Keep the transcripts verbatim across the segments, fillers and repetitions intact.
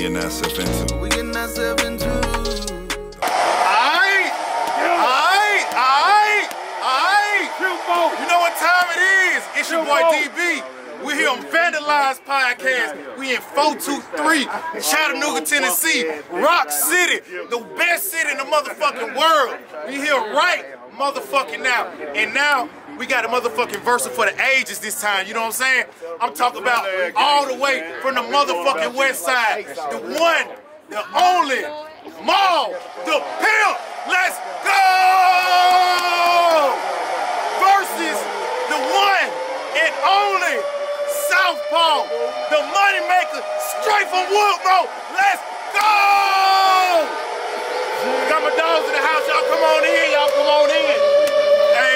getting ourselves into? We getting ourselves into. Aight, aight, aight, aight. You know what time it is? It's your boy D B. We here on Vandalize Podcast. We in four two three, Chattanooga, Tennessee, Rock City, the best city in the motherfucking world. We here right motherfucking now. And now we got a motherfucking verse for the ages this time, you know what I'm saying? I'm talking about all the way from the motherfucking west side. The one, the only, Maul, the pimp. Let's go! Versus the one and only Southpaw, the moneymaker, straight from Woodrow. Let's go! Got my dogs in the house, y'all come on in, y'all come on in. Hey,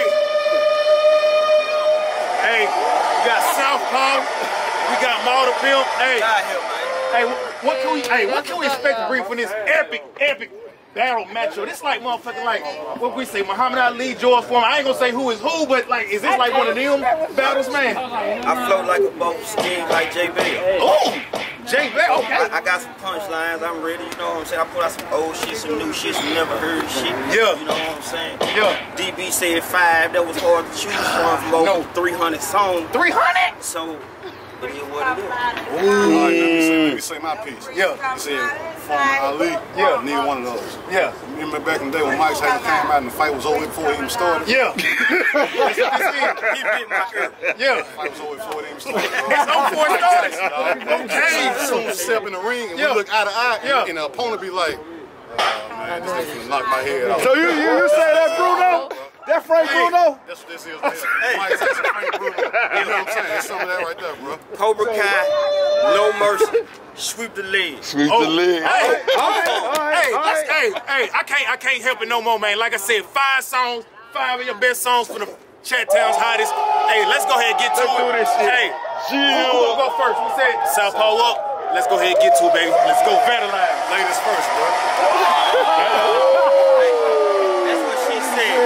hey, we got Southpaw, we got Maul the Pimp. Hey, hey, what can we, hey, what can we expect to bring from this epic, epic battle matchup? This like motherfucking like, what we say, Muhammad Ali, George Foreman. I ain't gonna say who is who, but like, is this like one of them battles, man? I float like a boat, skin like J Bell. Oh, J Bell, okay. I, I got some punchlines, I'm ready, you know what I'm saying? I put out some old shit, some new shit, some never heard shit. Yeah. You know what I'm saying? Yeah. D B said five, that was hard to choose from from over No. three hundred songs. three hundred? So, it is what it is. All right, let me say, let me say my piece. Yeah. You said Foreman Ali. Yeah. Neither one of those. Yeah. Remember back in the day when Mike Tyson came out and the fight was over before it even started? Yeah. He bit my ear. Yeah. The fight was over before it even started. It's on before it started. Okay. As soon as step in the ring and Yeah. we look eye to eye, Yeah. and, and the opponent be like, oh man, this thing finna knock my head off. So you, you, you say that Bruno? That Frank Bruno? That's what this is. Hey. Mike Tyson, Frank Bruno. You know what I'm saying? That's some of that right there, bro. Cobra Kai, no mercy, sweep the leg. Sweep Oh, the leg. Hey, All right, all right, hey, all let's- right. hey, hey, I can't, I can't help it no more, man. Like I said, five songs, five of your best songs for the Chat Town's hottest. Hey, let's go ahead and get to Let's it. do this shit. Hey, who Jill. gonna go first? We said Southpaw up. Let's go ahead and get to it, baby. Let's go vandalize. Ladies first, bro. That's what she said.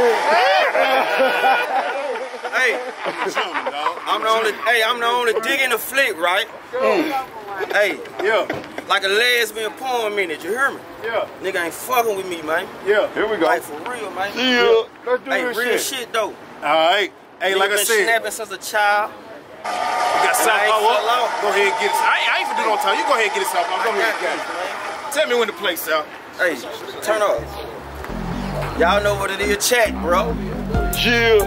Hey, Gentlemen, dog. I'm the only, hey, I'm the only digging the flick, right? Hey, Yeah, like a lesbian porn minute, you hear me? yeah, Nigga ain't fucking with me, man. yeah. Here we go. Like for real, man. Yeah. Let's do Hey, this real shit. shit though. All right. Hey, Nigga like I been said, snapping since a child. we got Southpaw fell up. off. Go ahead and get it. I, I ain't for do no time. You go ahead and get it, Southpaw. Go I ahead. got Got this, it. man. Tell me when to play, South. Hey, turn up. Y'all know what it is, chat, bro. Jill.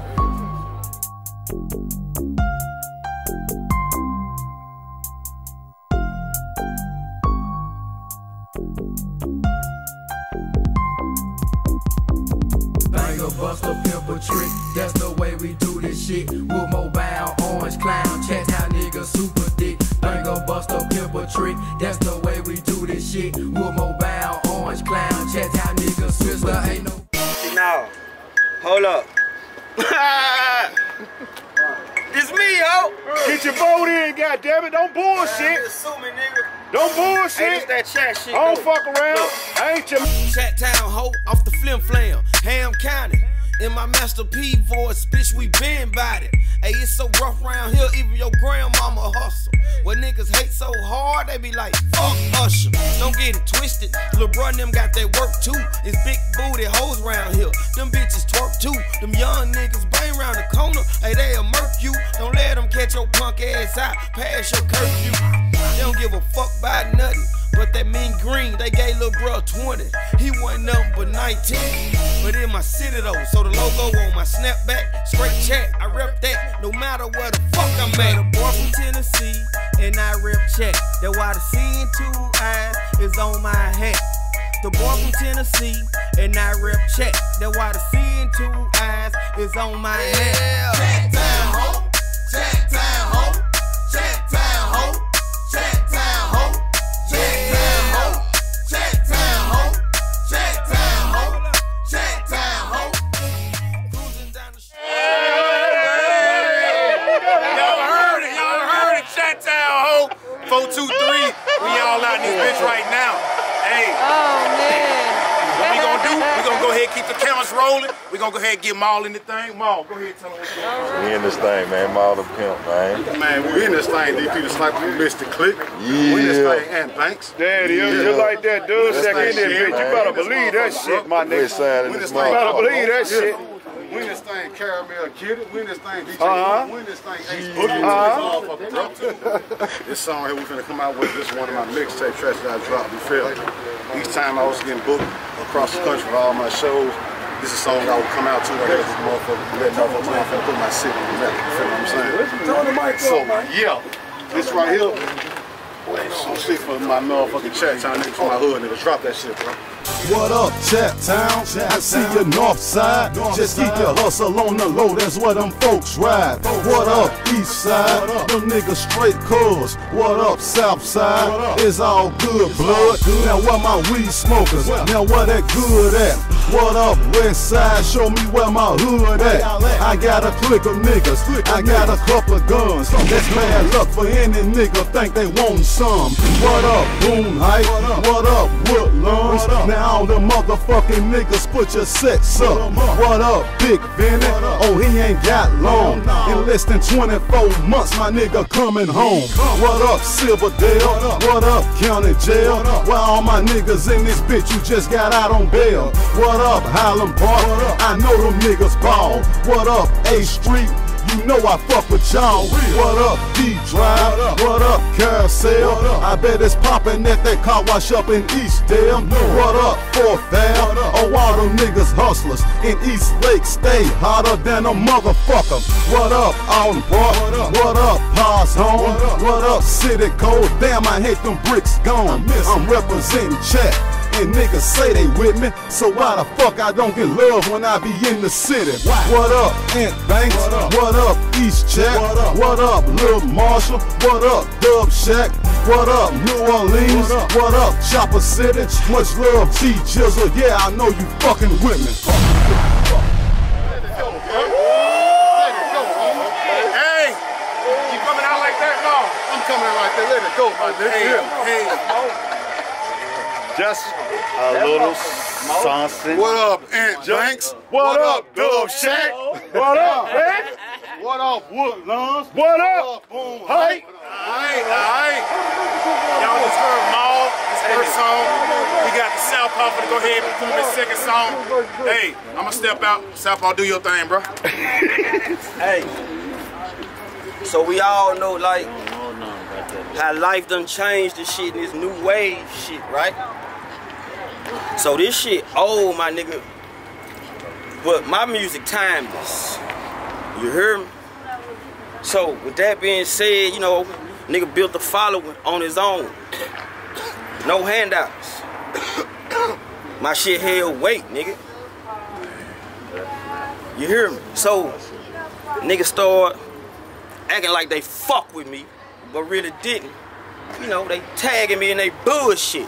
Bang a bust a pimp a trick, that's the way we do this shit. We're mobile, orange clown, chat town nigga, super thick. Bang a bust a pimp a trick, that's the way we do this shit. We're mobile, orange clown, chat town nigga, sister ain't no. Now, hold up. It's me, yo. Get your vote in, goddammit. Don't bullshit. Sue me, nigga. Don't Hey, bullshit. it's that chat shit. I don't though. fuck around. I ain't your. Chat Town hoe off the flim flam, Ham County. In my Master P voice, bitch, we been bout it. Hey, it's so rough around here, even your grandmama hustle. When niggas hate so hard, they be like, fuck Usher. Don't get it twisted, Lil' bro and them got that work too. It's big booty hoes around here, them bitches twerk too. Them young niggas bang around the corner, hey, they'll murk you. Don't let them catch your punk ass out, pass your curfew. They don't give a fuck about nothing. But that mean green, they gave lil' bro twenty. He wasn't nothing but nineteen. But in my city though, so the logo on my snapback, straight chat, I rep that no matter where the fuck I'm at. A boy from Tennessee, and I rep chat. That's why the C in two eyes is on my hat. The boy from Tennessee, and I rep chat. That's why the C in two eyes is on my hat. Chat time, ho. Chat time, ho. Chat time, ho. Chat time, ho. Chat time, ho. Chat time, ho. Chat time, ho. Chat time, ho. Cruising down the street. Y'all heard it, y'all heard it, Chat Town, ho. four two three, we all out in this bitch right now. Hey, Oh man. what we gonna gonna do, we gonna go ahead and keep the cameras rolling. We gonna go ahead and get Maul in the thing. Maul, go ahead and tell them what's going on. We in this thing, man. Maul the pimp, man. Man, we in this thing, D P, the sniper, we missed the click. Yeah. We in this thing, and Banks. There it is. Yeah. Just like that dude This check in thing there, shit, bitch. You man. better This believe that motherfucker, shit, my We nigga. signing We this this thing, You better motherfucker. believe that shit. We in this thing, Caramel Kitty. We in this thing, D J. Uh-huh. We in this thing, Ace Boogie. Uh-huh. Uh-huh. This song here we finna come out with, this is one of my mixtape tracks that I dropped, you feel me? Each time I was getting booked across the country for all my shows, this is a song I would come out to right here, this motherfucker, let motherfuckers know I'm finna put my city in the map, you feel what I'm saying? So, yeah, this right here, some shit for my motherfucking chat town niggas from my hood niggas, drop that shit, bro. What up, Chat Town? I see you north side. Just keep your hustle on the low, that's where them folks ride. What up, east side? Them niggas straight cuz. What up, south side? It's all good blood. Now where my weed smokers? Now where that good at? What up, west side? Show me where my hood at. I got a clique of niggas. I got a couple of guns. That's bad luck for any nigga think they want some. What up, Boone Heights? What up, Woodlands? Now all the motherfucking niggas put your sets up. What up, Big Vinny? Oh, he ain't got long. In less than twenty-four months, my nigga coming home. What up, Silverdale? What up, County Jail? Where all my niggas in this bitch, you just got out on bail. What up, Highland Park? I know them niggas ball. What up, A Street? You know I fuck with y'all. What up, D-Drive? What up, Carousel? I bet it's poppin' at that car wash up in Eastdale. What up, Fourth Ave? Oh, all them niggas hustlers in East Lake stay hotter than a motherfucker. What up, Alton Park? What up, Paz Home? What up, City Code? Damn, I hate them bricks gone. I'm representing Chat. And niggas say they with me, so why the fuck I don't get love when I be in the city? What up, Ant Banks? What up, East Chat? What up, Lil Marshall? What up, Dub Shack? What up, New Orleans? What up, Chopper City? Much love, T Jizzle. Yeah, I know you fucking with me. Hey, you coming out like that? No. I'm coming out like that, let it go, my nigga. Hey, hey. Just a little something. What up, Ant Banks? What up, Dub Shack? What up, man? What up, Woodlands? What up? Boom, Hey. Alright, alright. Y'all just heard Maul, his first song. He got the Southpaw for to go ahead and perform his second song. Hey, I'ma step out. Southpaw, do your thing, bro. Hey, so we all know like how life done changed this shit and this new wave shit, right? So this shit old, my nigga, but my music timeless. You hear me? So with that being said, you know, nigga built a following on his own. No handouts. My shit held weight, nigga. You hear me? So niggas start acting like they fuck with me, but really didn't. You know, they tagging me in they bullshit.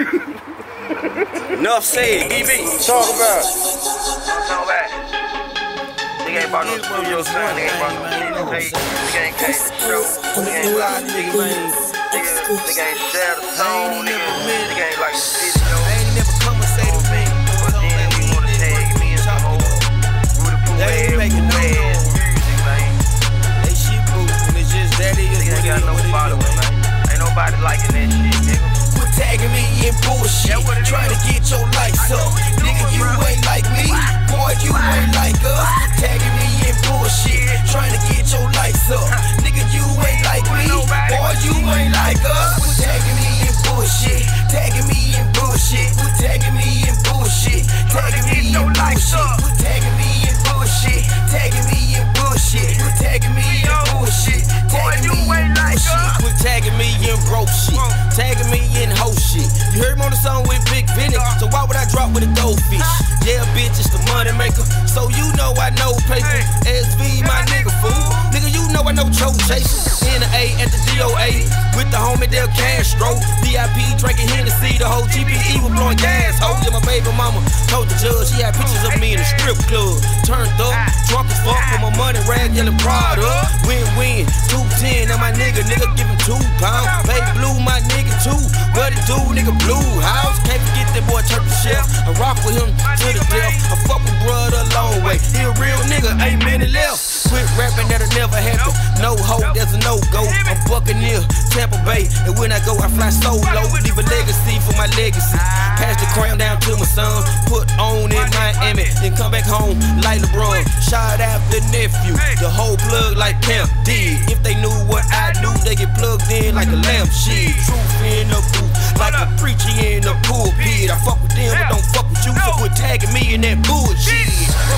Enough said, B B. Talk about it. Talk about it. Nigga ain't bought no studio time, nigga ain't bought no pay, nigga ain't came to the show, nigga ain't bought no nigga, nigga, nigga ain't shared a song, nigga, nigga ain't like the video. I ain't never come and say to me. But then we wanna tag me in some old Rudy They ain't Pooh making no ass noise. music, man. They shit booth, and it's just that it is Nigga what ain't it got is, no what it is, following, man. man. Ain't nobody liking that shit, nigga. Quit tagging me in bullshit, trying to get your likes up. Nigga, you ain't like me, boy, you ain't like us. Tagging me in bullshit, trying to get your likes up. Nigga, you ain't like me, boy, you ain't like us. Quit tagging me in bullshit, tagging me in bullshit, quit tagging me in bullshit, tagging me in bullshit, quit tagging me in bullshit, tagging me in bullshit, quit tagging me in bullshit, tagging me in bullshit, quit tagging me in broke shit, tagging me in hoe shit. You heard me on the song with Big Vinny, so why would I drop with a goldfish? Yeah, bitch, it's the money maker, so you know I know paper. S V, my nigga, fool. Nigga, you know I know choke chaser. N A at the D O A with the homie Del Castro. V I P drinking Hennessy, the whole G P E was blowing gas. Oh, yeah, my baby mama told the judge she had pictures of me in the strip club. Turned up, drunk as fuck with my money rag yelling Prada. Win-win, two ten, now my nigga, nigga give him two pounds. Baby Blue, my nigga too. What it do, nigga, Blue House. Can't forget that boy Turkey Chef. I rock with him to the death. I fuck with brother a long way. He a real nigga, ain't many left. Quit rapping, that'll never happen. No hope, there's a no-go. I'm Buccaneer, Tampa Bay, and when I go, I fly solo. Leave a legacy for my legacy. Pass the crown down to my son. Put on in Miami, then come back home like LeBron. Shout out the nephew, the whole plug like Camp did. If they knew what I knew, they get plugged in like a lamp shit. Truth in the booth, like a preacher in the pulpit. I fuck with them, but don't fuck with you, so quit tagging me in that bullshit.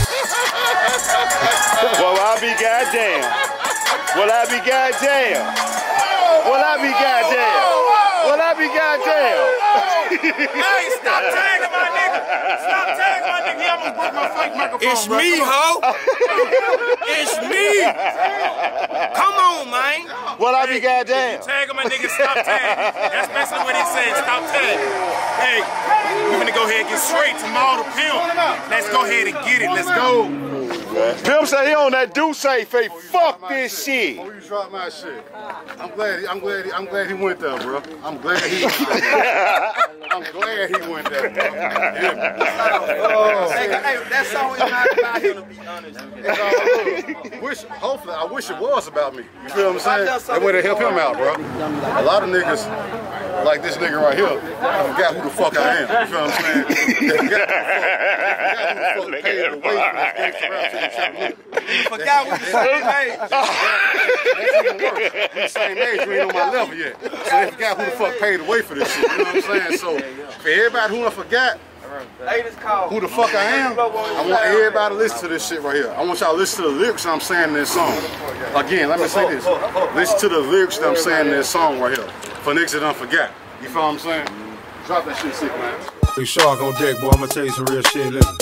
Well, I be goddamn. Well, I be goddamn. Well, I be goddamn. Well, I be goddamn. Hey, stop tagging my nigga. Stop tagging my nigga. Yeah, I'm gonna break my fake microphone. It's bro. me, ho. It's me. Come on, man. Well, I be goddamn. Tagging my nigga, stop tagging. That's basically what he said. Stop tagging. Hey, we're gonna go ahead and get straight to Maul the Pimp. Let's go ahead and get it. Let's go. Pimp say he on that do say face. Fuck this shit. Before you drop my shit, I'm glad. He, I'm glad. He, I'm glad he went there, bro. I'm glad he. Went there. I'm glad he went there, bro. Yeah. Oh. Hey, hey, that song is not about him, to be honest. Uh, wish, hopefully, I wish it was about me. You feel what I'm saying? That way to help him out, bro. A lot of niggas, like this nigga right here, I forgot who the fuck I am. You feel what I'm saying? They forgot who the fuck, they forgot who the fuck paid the way for this gangsta rap shit. You forgot what you said. That's even worse. We the same age, we ain't on my level yet. So they forgot who the fuck paid the way for this shit. You know what I'm saying? So for everybody who I forgot who the fuck I am, I want everybody to listen to this shit right here. I want y'all to listen to the lyrics that I'm saying in this song. Again, let me say this. Listen to the lyrics that I'm saying in this song right here. For niggas that don't forget. You feel what I'm saying? Drop that shit sick, man. Big Shark on deck, boy. I'm gonna tell you some real shit. Listen.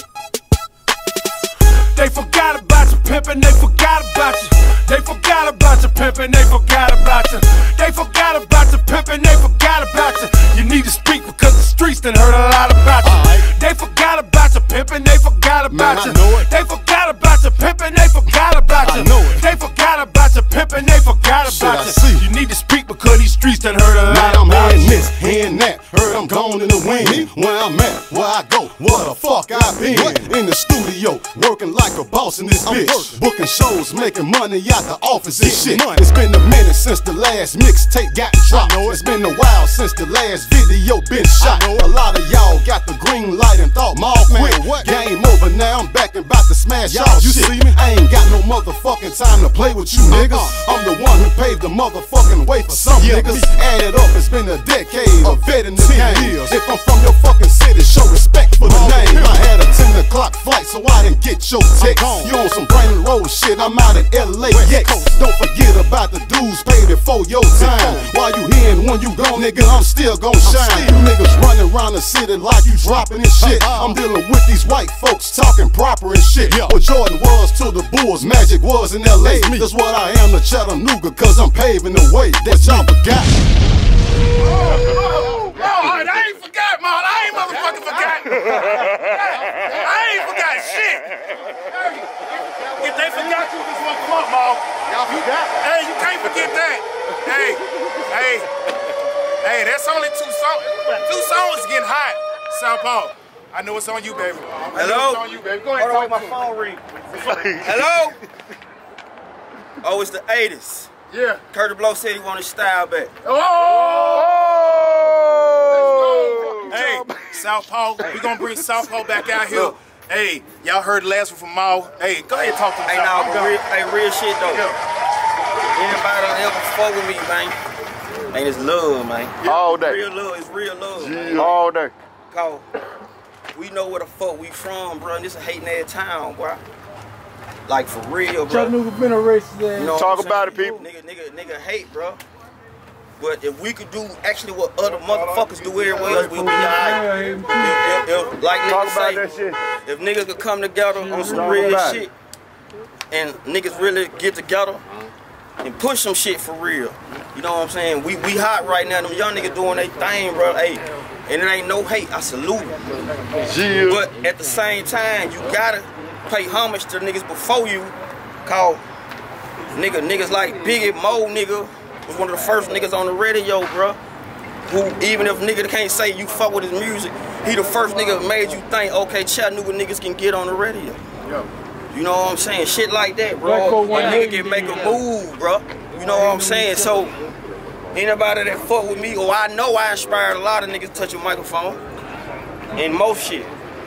They forgot about you, pimpin', they forgot about you. They forgot about you, pimpin', they forgot about you. They forgot about you, pimpin', they forgot about you. You need to speak because the streets done heard a lot about you. Right. They forgot about you, pimpin', they forgot about you. They forgot about you, pimpin', they forgot about you. They forgot about you, pimpin', they forgot about you. You need to speak because these streets done heard a lot I'm about hearing you. this, hearing that. Heard I'm gone in the wind. Where I'm at, where I go, where the fuck I been. In the studio, working like a boss in this bitch. Booking shows, making money out the office and shit. It's been a minute since the last mixtape got dropped. It's been a while since the last video been shot. A lot of y'all got the green light and thought, Maul quit. Game over now, I'm back and about to smash y'all shit. I ain't got no motherfucking time to play with you niggas. I'm the one who paved the motherfucking way for some niggas. Add it up, it's been a decade of vetting the game. If I'm from your fucking city, show respect for the name. I had a ten o'clock flight, so I didn't get your text. You on some Brandon Road shit, I'm out at L A X. Don't forget about the dues paid before your time. While you here and when you gone, nigga, I'm still gon' shine. You niggas running around the city like you dropping this shit. I'm dealing with these white folks talking proper and shit. What Jordan was to the Bulls, Magic was in L A. That's what I am to Chattanooga, cause I'm paving the way that y'all forgot. Oh, I ain't forgot, man. I ain't motherfucking forgot. I ain't forgot shit. If they forgot you, this one come up, Maul. Y'all forgot? Hey, you can't forget that. Hey, hey, hey, that's only two songs. Two songs getting hot. South Paul. I know it's on you, baby. Hello? It's on you, baby. Go ahead Hold and on, talk my to phone ring. Hello? Oh, it's the eighties. Yeah. Curtis Blow said he wanted style back. Oh! Hey, South Paul, we gonna bring South Paul back out here. Hey, y'all heard the last one from Maul. Hey, go ahead and talk to me. Hey, nah, but real, hey, real shit though. Yeah. Anybody that ever fuck with me, man, man, it's love, man. All day. Real love, it's real love. Yeah. All day. Cause we know where the fuck we from, bro, and this a hating ass town, bro. Like for real, bro. Chattanooga been a racist ass. You know Talk about it, people. Nigga, nigga, nigga hate, bro. But if we could do actually what other motherfuckers do everywhere else, we'll be alright. If, if, if, like Talk niggas about say, that shit. if niggas could come together on some Talk real about shit, it. and niggas really get together and push some shit for real. You know what I'm saying? We we hot right now. Them young niggas doing their thing, bro. Hey, and it ain't no hate. I salute them. Yeah. But at the same time, you gotta pay homage to niggas before you. Cause nigga, niggas like Biggie Mo, nigga, was one of the first niggas on the radio, bro. who, even if nigga can't say you fuck with his music, he the first nigga that made you think, okay, Chattanooga niggas can get on the radio. Yeah. You know what I'm saying? Shit like that, bro. A nigga can make a move, bro. You know what I'm saying? So, anybody that fuck with me, or I know I inspired a lot of niggas to touch a microphone. And most shit.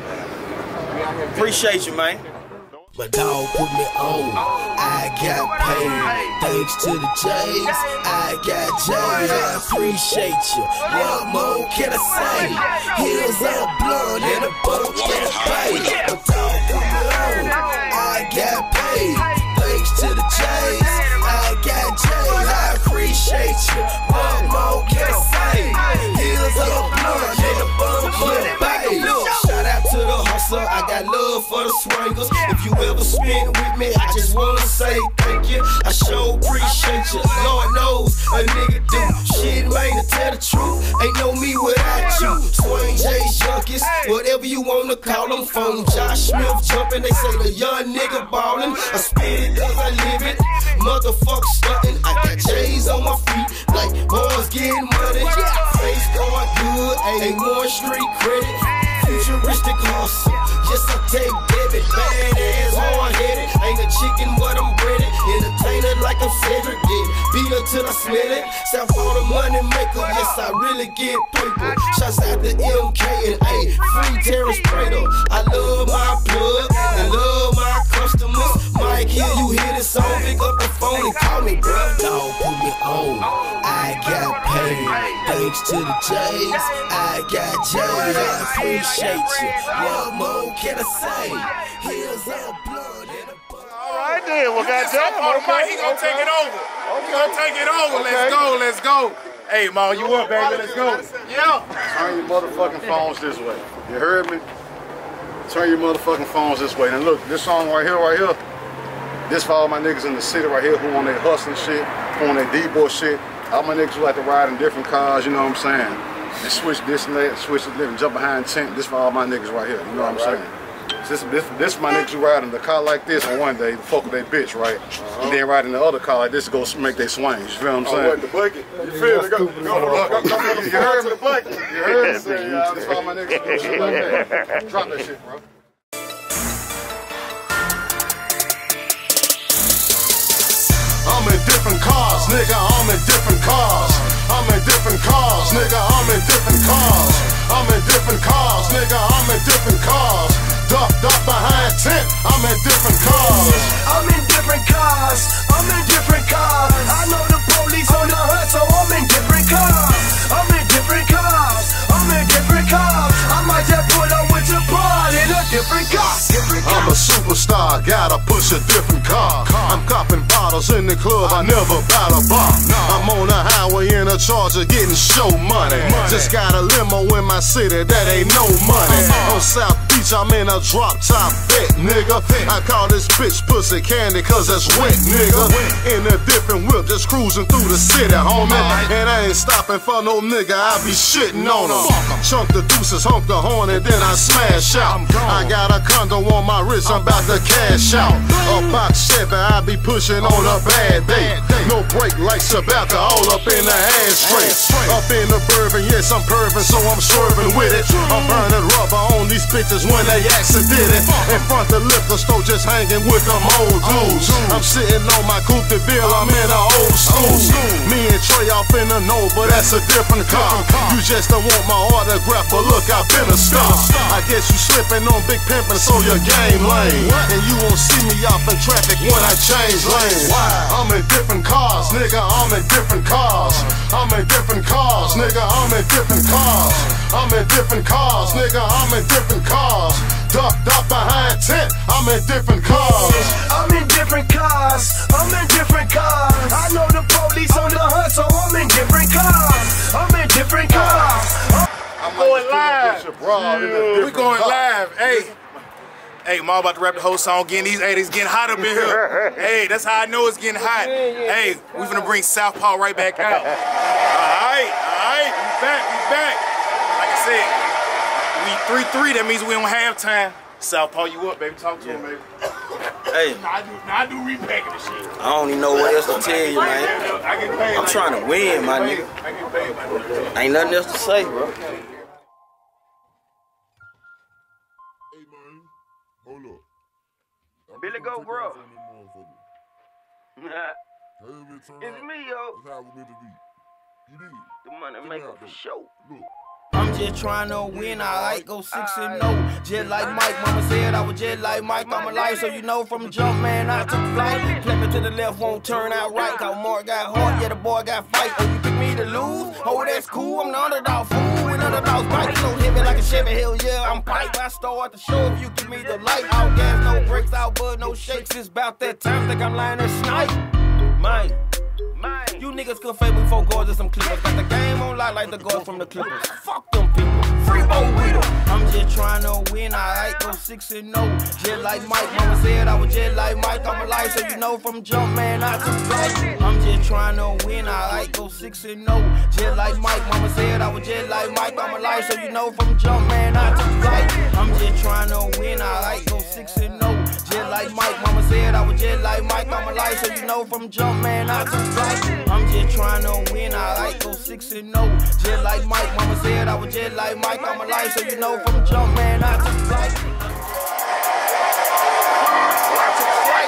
Appreciate you, man. My dog put me on, I got paid. Thanks to the J's, I got J's. I appreciate you. What more can I say? Heels up blood and a buck and a bait. My dog put me on, I got paid. Thanks to the J's, I got J's. I appreciate you. What more can I say? Heels up blood and a buck and a bait. Shout out to the hustler, I got love for the swingers. If you ever spent with me, I just wanna say thank you. I sure appreciate you. Lord knows a nigga do shit, man, to tell the truth. Ain't no me without you. Swing J junkies, whatever you wanna call them. Phone Josh Smith jumping, they say the young nigga ballin'. I spit it cause I live it. Motherfucker stuntin'. I got J's on my feet, like boys getting money. Face going good, ain't more street credit. Futuristic hustle, yes I take debit. Badass, hard-headed, ain't a chicken but I'm breaded. Entertainer like I'm Cedric, did beat her till I smell it. South Florida money maker, yes I really get paper. Shouts out to M K and A, free Terrence Prater. I love my plug and love my customers. Mike, here you hear this song, pick up the phone and call me, bruh. Dog put me on, I got paid. Thanks to the J's, I got J's. I appreciate you. What more can I say? Here's our blood and a buck. All right then, well goddamn, okay, he gonna take it over. He gonna take it over. Let's go, let's go. Hey, Ma, you up, baby? Let's go. Yeah. Turn your motherfucking phones this way. You heard me? Turn your motherfucking phones this way. And look, this song right here, right here, this for all my niggas in the city right here who on their hustling shit, who on their D-boy shit. All my niggas who like to ride in different cars, you know what I'm saying? And switch this and that, switch this and jump behind tent. This for all my niggas right here, you know what I'm saying? This, this, this my niggas who ride in the car like this on one day, fuck with their bitch, right? Uh-huh. And then ride in the other car like this to go make they swings, you feel what I'm saying? Oh, what, the bucket? You feel it? Go, go, go, go, go, you heard me? The bucket. You heard me? Say, uh, this for all my niggas who do shit like that. Drop that shit, bro. I'm in different cars, nigga, I'm in different cars. I'm in different cars, nigga, I'm in different cars. I'm in different cars, nigga, I'm in different cars. Ducked up behind tent, I'm in different cars. I'm in different cars, I'm in different cars. I know the police on the hunt, so I'm in different cars. I'm in different cars, I'm in different cars. I might just pull up with your broad in a different car. Different car. I'm a superstar, gotta push a different car. I'm copping bottles in the club, I never bout a bar. I'm on the highway in a Charger getting show money. Just got a limo in my city, that ain't no money. On South Beach, I'm in a drop top vet, nigga. I call this bitch pussy candy, cause that's wet, nigga. In a different whip, just cruising through the city, homie. And I ain't stopping for no nigga, I be shitting on him. Chunk the deuces, honk the horn, and then I smash out. I got a condo on my wrist, I'm about to cash out. A box Chevy, I be pushing on a bad day. No brake lights about to all up in the ashtray. Up in the bourbon, yes, I'm perving, so I'm swerving with it. I'm burning rubber on these bitches when they accident. In front the liquor store, just hanging with them old dudes. I'm sitting on my Coupe de Ville, I'm in an old school. Me and Trey off in the know, but that's a different car. You just don't want my autograph, but look, I've been a star. I guess you slipping on Big Pimpin', so your game lame. And you won't see me off in traffic when I change lanes. I'm in different cars, nigga, I'm in different cars. I'm in different cars, nigga, I'm in different cars. I'm in different cars, nigga, I'm in different cars. Ducked up behind tent, I'm in different cars. I'm in different cars, I'm in different cars. I know the police on the hunt, so I'm in different cars. I'm in different cars. I'm going live. We going live. Hey. Hey, Ma about to rap the whole song again. These hey, it's getting hot up in here. Hey, that's how I know it's getting hot. Hey, we finna bring Southpaw right back out. Alright, alright, we back, we back. Like I said, we three three, that means we on halftime. Southpaw, you up, baby? Talk to him, baby. Hey. I do, I do repacking the shit. I don't even know what else to tell you, man. I get paid. I'm trying to win, my nigga. I get paid, my nigga. Ain't nothing else to say, bro. Hey, man. Hold up. Billy go, bro. It's It's me, yo. That's how we need to be. You did. The money maker for sure. Look. I'm just trying to win, I like go six and no. Just like Mike, mama said I was just like Mike, I'm alive, so you know from jump, man, I took flight. Flip it to the left, won't turn out right. Cause Mark got hard, yeah, the boy got fight. Oh, you pick me to lose? Oh, that's cool, I'm the underdog fool. And underdogs bite, so heavy like a Chevy, hell yeah, I'm pipe. I start the show if you give me the light. Out gas, no brakes, out bud, no shakes. It's about that time, think I'm lying to snipe. Mine. You niggas could fake me for guards and some clippers. Got the game on lock like the guards from the Clippers. Fuck them people. Free boat with them. I'm just trying to win. I like go six and no. Just like Mike. Mama said I was just like Mike. I'm alive, so you know from jump, man, I took flight. I'm just trying to win. I like go six and no. Just like Mike. Mama said I was just like Mike. I'm alive, so you know from jump, man, I took flight. I'm just trying to win. I like go six and no. Just like Mike. Mama said I was just like Mike. I'm alive, so you know from jump, man, I took flight. I'm just trying to win, I like go six and no. Just like Mike, mama said I was just like Mike, I'm alive, so you know from jump, man, I took flight. I took flight.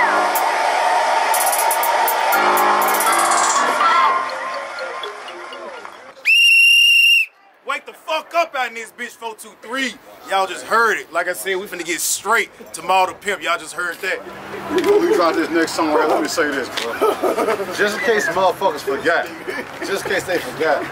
Wake the fuck up out in this bitch, four two three. Y'all just heard it. Like I said, we finna get straight to Maul the Pimp. Y'all just heard that. Before we drop this next song right, let me say this, bro. Just in case motherfuckers forgot. Just in case they forgot.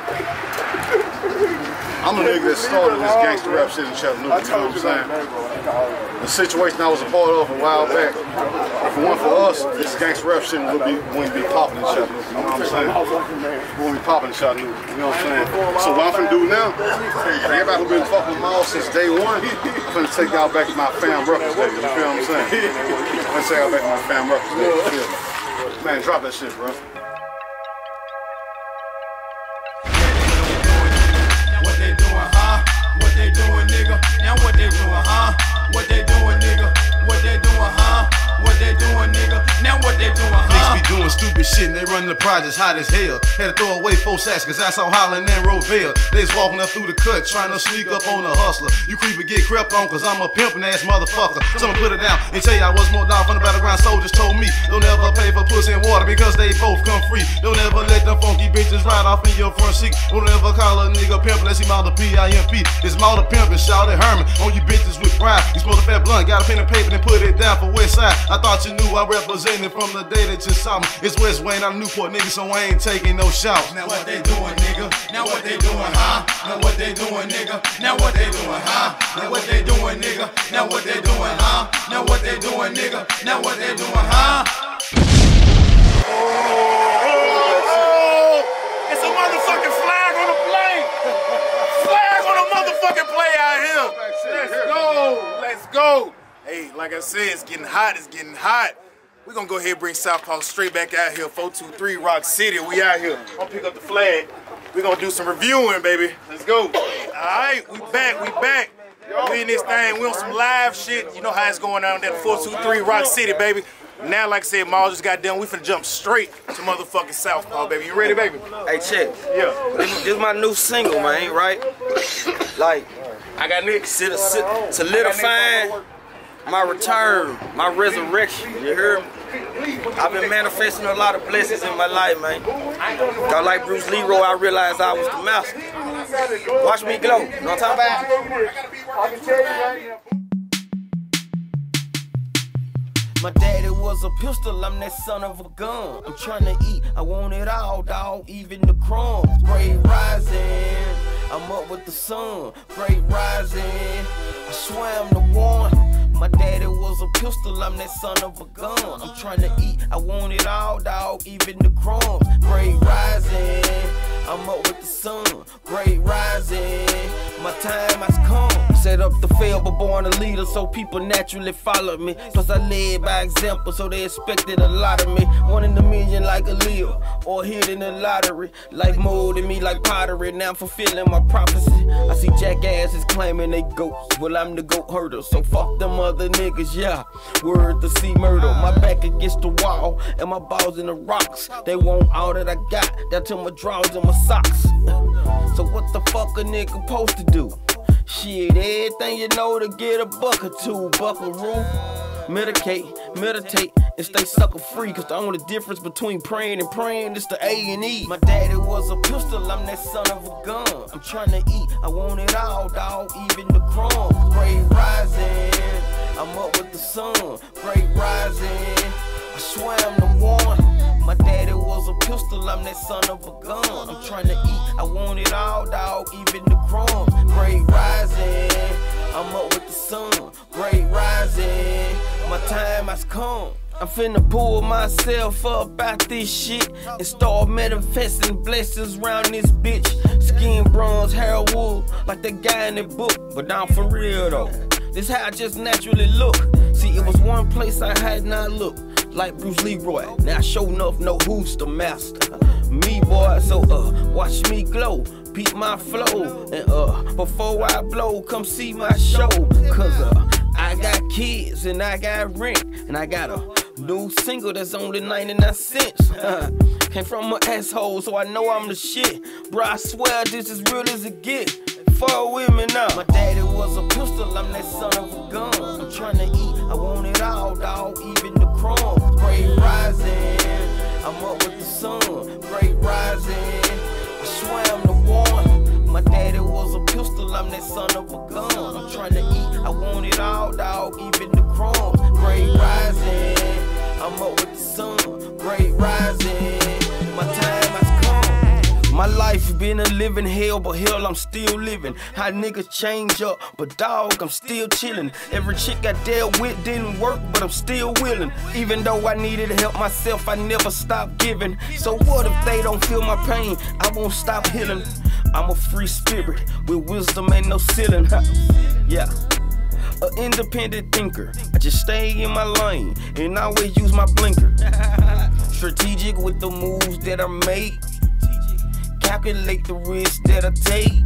I'm a nigga that started this gangster rap shit in Chattanooga, you know what I'm saying? The situation I was a part of a while back, if it weren't for us, this gangster rap shit would be, wouldn't be popping in Chattanooga, you know what I'm saying? It wouldn't be popping in Chattanooga, you know what I'm saying? So what I'm finna do now, everybody who been fucking with Maul since day one, I'm finna take y'all back to my fam records day, you feel what I'm saying? I'm finna take y'all back to my fam records day, you feel me? Man, drop that shit, bro. What they doing, nigga? Now what they doing, huh? What they doing, nigga? What they doing, huh? What they doing, nigga? Now what they doing, huh? Niggas be doing stupid shit and they running the projects hot as hell. Had to throw away four sacks cause I saw Holland and Rovell. They was walking up through the cut trying to sneak up on a hustler. You creep and get crept on cause I'm a pimpin' ass motherfucker. Someone put it down and tell you I was more down from the battleground soldiers told me don't ever pay for pussy and water because they both come free. Don't ever let them funky bitches ride off in your front seat. Don't ever call a nigga pimp unless he Maul the P I M P. It's Maul the Pimp and shout at Herman on you bitches with pride. You smoke a fat blunt, got a pen and paper and put it down for West Side. I thought you knew I represented from the day that you saw me. It's West Wayne, I'm Newport nigga, so I ain't taking no shots. Now what they doing, nigga? Now what they doing, huh? Now what they doing, nigga? Now what they doing, huh? Now what they doing, nigga? Now what they doing, huh? Now what they doing, nigga? Now what they doing, huh? Oh, it's a motherfucking flag on the play. Flag on the motherfucking play out here. Let's go. Let's go. Hey, like I said, it's getting hot. It's getting hot. We're gonna go ahead and bring Southpaw straight back out here. four two three Rock City. We out here. I'm gonna pick up the flag. We're gonna do some reviewing, baby. Let's go. Alright, we back, we back. We in this thing, we on some live shit. You know how it's going on at four two three Rock City, baby. Now, like I said, Maul just got done. We finna jump straight to motherfucking Southpaw, baby. You ready, baby? Hey, check. Yeah. This, this is my new single, man, right? Like, I got Nick. Solidifying my return, my resurrection. You hear me? I've been manifesting a lot of blessings in my life, man. Cause like Bruce Leroy, I realized I was the master. Watch me glow. You know what I'm talking about? My daddy was a pistol, I'm that son of a gun. I'm trying to eat, I want it all, dog, even the crumbs. Great rising, I'm up with the sun. Great rising, I swear I'm the one. My daddy was a pistol, I'm that son of a gun. I'm trying to eat, I want it all, dog, even the crumbs. Great rising, I'm up with the sun. Great rising, my time has come. Set up the fail, but born a leader, so people naturally followed me. Plus I led by example, so they expected a lot of me. One in a million like a Leo, or hit in the lottery. Life molded me like pottery, now I'm fulfilling my prophecy. I see jackasses claiming they goats, well I'm the goat herder. So fuck them other niggas, yeah. Word to see murder. My back against the wall, and my balls in the rocks. They want all that I got, down to my drawers and my socks. So what the fuck a nigga supposed to do? Shit, everything you know to get a buck or two, buckaroo. Medicate, meditate, and stay sucker free. Cause the only difference between praying and praying is the A and E. My daddy was a pistol, I'm that son of a gun. I'm trying to eat, I want it all, dog, even the crumbs. Great rising, I'm up with the sun. Great rising, I swear I'm the one. My daddy was a pistol, I'm that son of a gun. I'm trying to eat, I want it all, dog, even the crumbs. Great rising, I'm up with the sun. Great rising, my time has come. I'm finna pull myself up out this shit and start manifesting blessings around this bitch. Skin bronze, hair wool, like that guy in the book. But now for real though, this how I just naturally look. See, it was one place I had not looked. Like Bruce Leroy, now sure enough know who's the master. Me boy, so uh, watch me glow, beat my flow. And uh, before I blow, come see my show. Cause uh, I got kids and I got rent. And I got a new single that's only ninety-nine cents. Came from an asshole, so I know I'm the shit. Bro, I swear this is real as it get. Fall with me now. My daddy was a pistol, I'm that son of a gun. I'm trying to eat, I want it all, dog, even the crumbs. Great rising, I'm up with the sun. Great rising, I swear I'm the one. My daddy was a pistol, I'm that son of a gun. I'm trying to eat, I want it all, dog, even the crumbs. Great rising, I'm up with the sun. Great rising, my time has come. My life been a living hell, but hell I'm still living. How niggas change up, but dog, I'm still chillin'. Every chick I dealt with didn't work, but I'm still willing. Even though I needed to help myself, I never stopped giving. So what if they don't feel my pain? I won't stop healing. I'm a free spirit with wisdom and no ceiling. Yeah. An independent thinker, I just stay in my lane and always use my blinker. Strategic with the moves that I make. Calculate the risk that I take.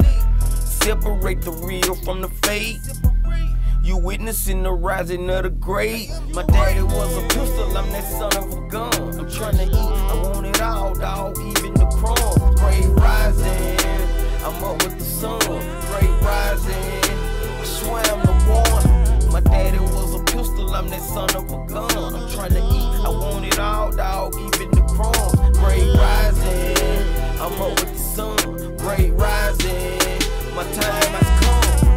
Separate the real from the fake. You witnessing the rising of the great. My daddy was a pistol, I'm that son of a gun. I'm trying to eat, I want it all, dog, even the crumbs. Great rising, I'm up with the sun. Great rising, I swear I'm the one. My daddy was a pistol, I'm that son of a gun. I'm trying to eat, I want it all, dog, even the crumbs. Great rising, I'm up with the sun. Great rising, my time has come.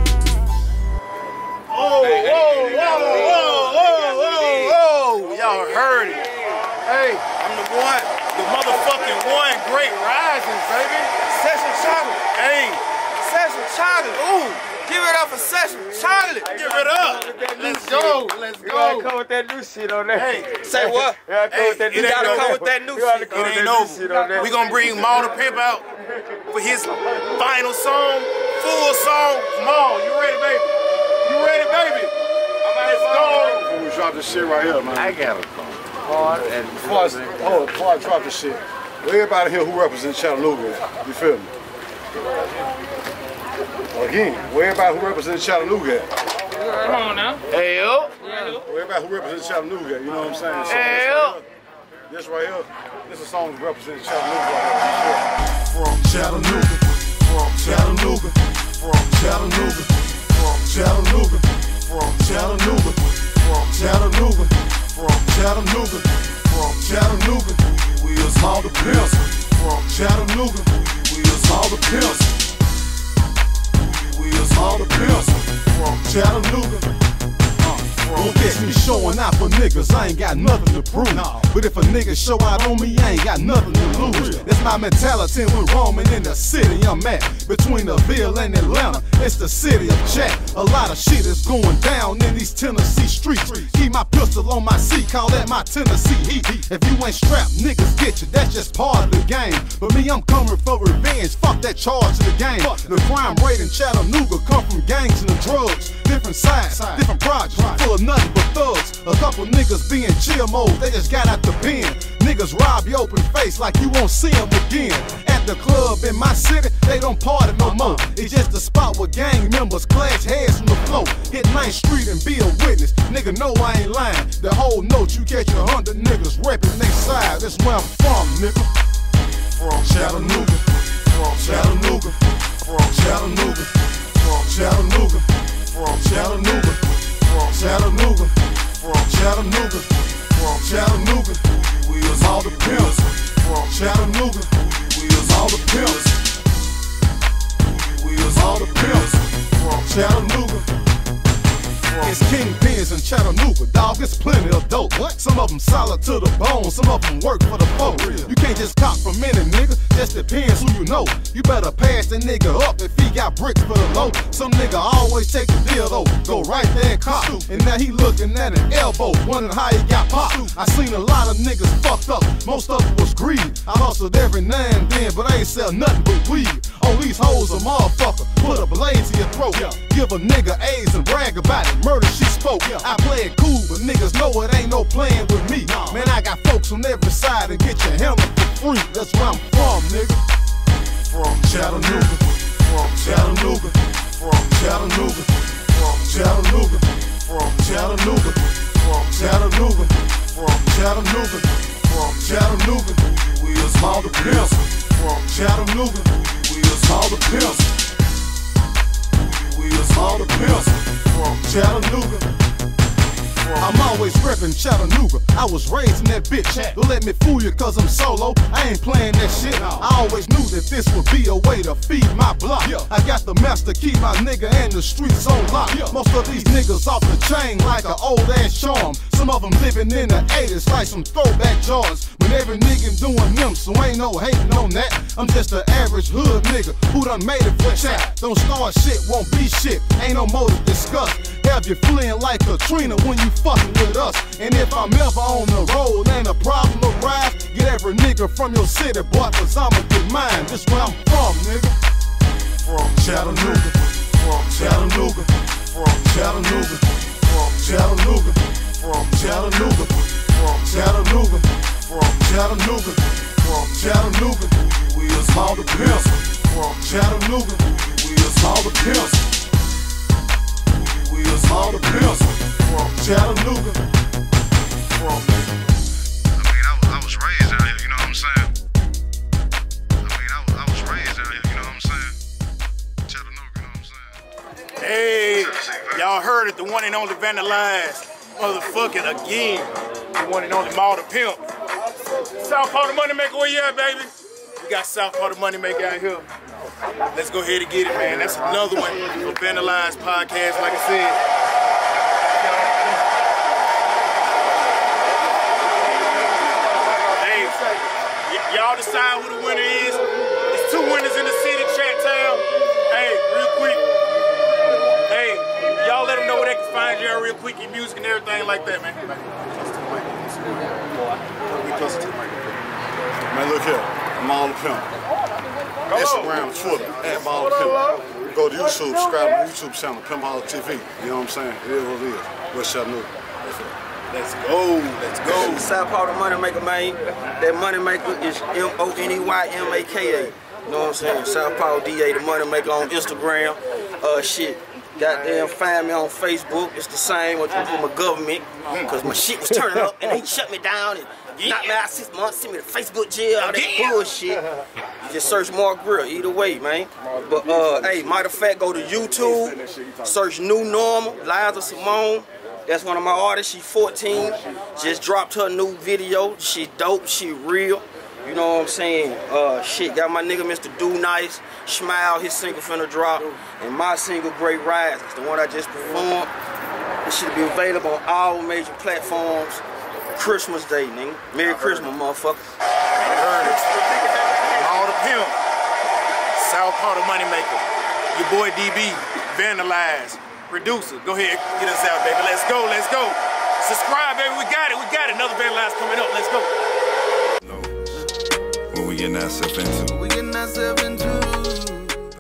Oh, whoa, whoa, whoa, whoa, whoa, whoa. Y'all heard it. Hey, I'm the one, the motherfucking one. Great rising, baby. Session chocolate. Hey. Session chocolate. Ooh. Give it up for Session chocolate. Give it up. Let's go. Let's go. You gotta come with that new shit on there. Hey. Say what? You gotta come Hey, with that you new gotta shit. come with that new You gotta shit. come It with ain't that new shit on over. there. We gonna bring Maul the Pimp out for his final song, full song. Maul, you ready, baby? You ready, baby? Let's go. Before we drop this shit right here, man. I got a song. Hard and Before I, oh, before I drop this shit, everybody here who represents Chattanooga, you feel me? Again, where everybody who represents Chattanooga at? Come on now. Hey, yo. Where everybody who represents Chattanooga at, you know what I'm saying? So, Hey, this, yo. right here, this right here, this is a song that represents Chattanooga right here. From Chattanooga, from Chattanooga, from Chattanooga, from Chattanooga, from Chattanooga, from Chattanooga, from Chattanooga, from Chattanooga, we is all the pimps. From Chattanooga, we is all the pimps. We is all the pimps. From Chattanooga, uh, from showing out for niggas, I ain't got nothing to prove. But if a nigga show out on me, I ain't got nothing to lose. That's my mentality when roaming in the city I'm at. Between the Ville and Atlanta, it's the city of Jack. A lot of shit is going down in these Tennessee streets. Keep my pistol on my seat, call that my Tennessee heat. If you ain't strapped, niggas get you, that's just part of the game. But me, I'm coming for revenge, fuck that charge to the game. The crime rate in Chattanooga come from gangs and the drugs. Different sides, different projects, full of nothing but thugs. A couple niggas be in chill mode, they just got out the pen. Niggas rob your open face like you won't see them again. At the club in my city, they don't party no more. It's just a spot where gang members clash heads from the floor. Hit ninth Street and be a witness, nigga know I ain't lying. The whole note you catch a hundred niggas reppin' they side. That's where I'm from, nigga. From Chattanooga, from Chattanooga, from Chattanooga, from Chattanooga, from Chattanooga, from Chattanooga, from Chattanooga, from Chattanooga. We is all the pimps from Chattanooga. We is all the pimps. We is all the pimps from Chattanooga. It's kingpins in Chattanooga, dog, it's plenty of dope. What? Some of them solid to the bone, some of them work for the folk. You can't just cop from any nigga, just depends who you know. You better pass that nigga up if he got bricks for the low. Some nigga always take the deal though, go right there and cop. And now he looking at an elbow, wondering how he got popped. I seen a lot of niggas fucked up, most of it was greed. I hustled every now and then, but I ain't sell nothing but weed. On these hoes a motherfucker, put a blade to your throat. Give a nigga AIDS and brag about it, murder she spoke. I play it cool, but niggas know it ain't no playing with me. Man, I got folks on every side and get your helmet for free. That's where I'm from, nigga. From Chattanooga, from Chattanooga, from Chattanooga, from Chattanooga, from Chattanooga, from Chattanooga, from Chattanooga, from Chattanooga. We is all the pimps. From Chattanooga, we is all the pimps. We is all the pimps. From Chattanooga. I'm always reppin' Chattanooga. I was raised in that bitch. Don't let me fool you cause I'm solo. I ain't playing that shit. I always knew that this would be a way to feed my block. I got the master key, my nigga, and the streets on lock. Most of these niggas off the chain like an old ass charm. Some of them living in the eighties like some throwback jars. When every nigga doing them, so ain't no hating on that. I'm just an average hood nigga who done made it for chat. Don't start shit, won't be shit. Ain't no more to discuss. Have you fleeing like Katrina when you fucking with us. And if I'm ever on the road and a problem arrives, get every nigga from your city, boy, cause I'ma get mine. This where I'm from, nigga. From Chattanooga, from Chattanooga, from Chattanooga, from Chattanooga, from Chattanooga, from Chattanooga, from Chattanooga, from Chattanooga. We is all the pimps. From Chattanooga, we is all the pimps. We is all the pimps from Chattanooga. From I mean, I was, I was raised out here, you know what I'm saying? I mean, I was, I was raised out here, you know what I'm saying? Chattanooga, you know what I'm saying? Hey, y'all heard it, the one and only Vandalized, motherfucking again. The one and only Maul the Pimp. Southpaw the Moneymaker, where you at, baby? We got Southpaw the Moneymaker out here. Let's go ahead and get it, man. That's another one for Vandalized Podcast, like I said. Hey, y'all decide who the winner is. There's two winners in the city, Chat Town. Hey, real quick. Hey, y'all let them know where they can find you real quick, your music and everything like that, man. Man, look here. I'm all the pimp. Instagram, Twitter, at Ball Pimp. Go to YouTube, subscribe to the YouTube channel, Pimp Holler T V. You know what I'm saying? It is what it is. West Chattanooga. Let's go, let's go. Southpaw the Moneymaker, man. That Moneymaker is M O N E Y M A K A. You know what I'm saying? Southpaw D A, the Moneymaker on Instagram. Uh, shit. Goddamn, find me on Facebook. It's the same with my government. Because my shit was turning up and they shut me down and yeah. knocked me out six months, sent me to Facebook jail, all that yeah. bullshit. You just search Mark Grill, either way, man. But, uh, hey, matter of fact, go to YouTube, search New Normal, Liza Simone. That's one of my artists. She fourteen. Just dropped her new video. She dope, she real. You know what I'm saying? Uh, shit, got my nigga Mister Do Nice, Smile, his single finna drop, and my single Great Rise, it's the one I just performed. It should be available on all major platforms. Christmas Day, nigga. Merry Christmas, motherfucker. Heard it. All the pimp. South Part of Moneymaker. Your boy D B. Vandalize. Producer. Go ahead, get us out, baby. Let's go, let's go. Subscribe, baby. We got it, we got it. Another Vandalize coming up. Let's go. What we getting ourselves into? We getting ourselves into